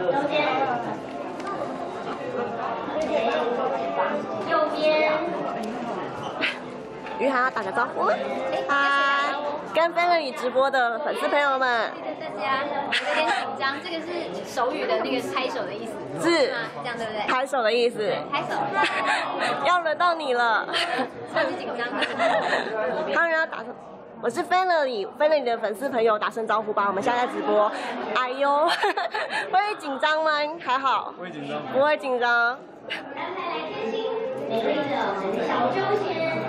右边，右边。于涵要打个招呼，嗨，跟 Valerie 直播的粉丝朋友们， 大家有点紧张，这个是手语的那个拍手的意思， 是吗？这样对不对？ 拍手的意思， 拍手， 要轮到你了， 超级紧张。 当然要打声。我是 Valerie 的粉丝朋友，打声招呼吧。我们现在在直播。哎呦，会紧张吗？还好。 不会紧张。 不会紧张。 来开心，美丽的小秋千。